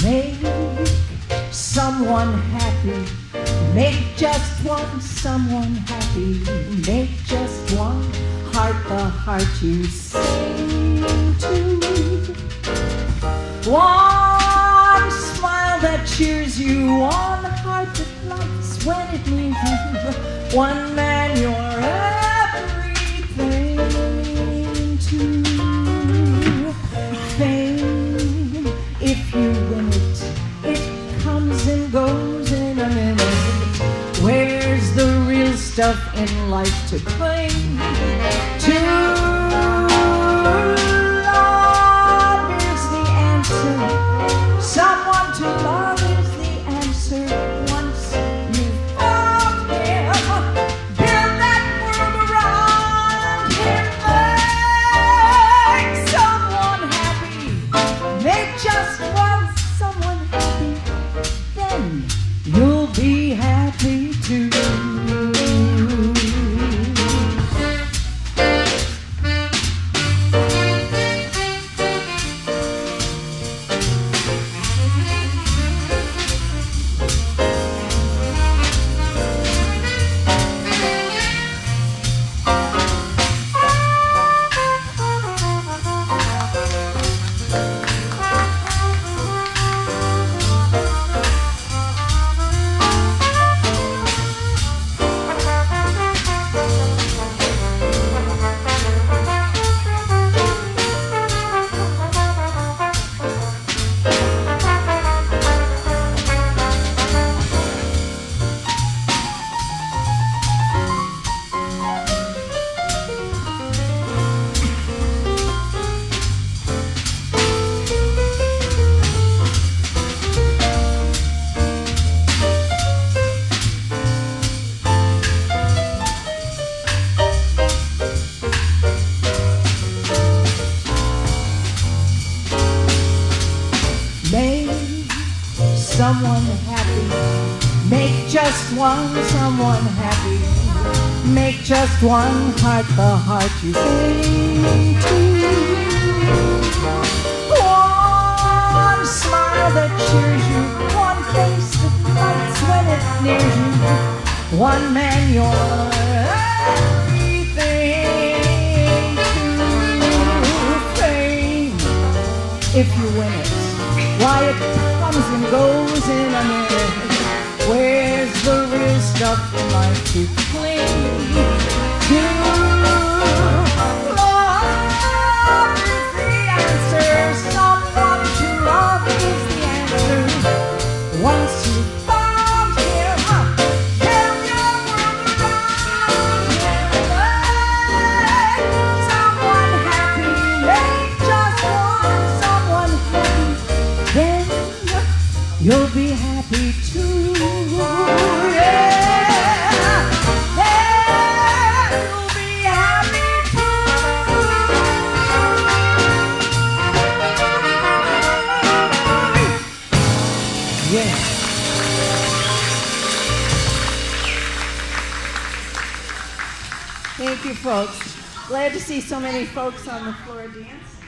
Make someone happy. Make just one someone happy. Make just one heart the heart you sing to. One smile that cheers you. One heart that lights when it needs you. One man you're everything to. Fame, if you win it, it comes and goes in a minute. Where's the real stuff in life to cling to? Love is the answer. Someone to love is the answer. Once you've found him, build that world around him. Make someone happy. Make just one someone happy. Then you'll be happy too. Someone happy. Make just one someone happy. Make just one heart the heart you sing to. One smile that cheers you. One face that lights when it nears you. One man you're everything to. Fame, if you win it, why it comes and goes in a minute. Where's the real stuff in life to cling to? Love is the answer. Someone to love is the answer. Once you found him, build your world around him. Make someone happy. Make just one someone happy. Then you'll be happy too. Yeah. Then you'll be happy too. Yeah. Thank you, folks. Glad to see so many folks on the floor dance.